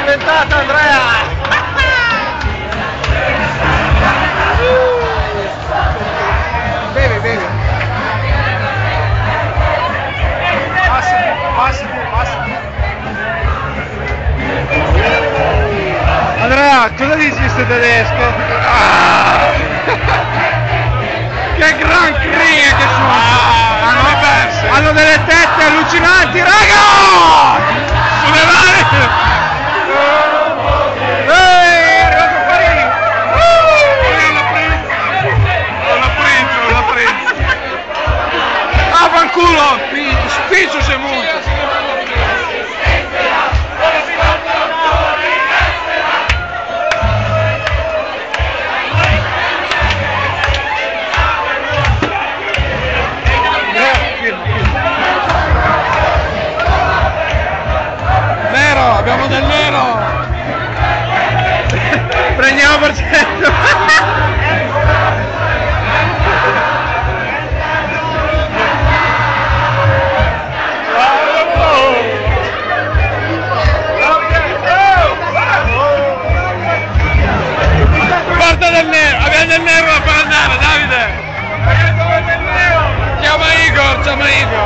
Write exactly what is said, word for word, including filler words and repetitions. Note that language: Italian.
diventato Andrea! Bevi, bevi. Passa, passa, passa. Andrea, cosa dici di questo tedesco? Ah! Che gran cringe che sono! Ah, hanno, hanno delle tette allucinanti, raga! Sulle mani! Ehi, è arrivato Farini! L'ho preso! L'ho preso, l'ho preso! Ah, fanculo! Spiccio si è molto! Abbiamo del nero! Prendiamo per cento! Porta del nero! Abbiamo del nero da far andare, Davide! Chiama Igor, chiama Igor!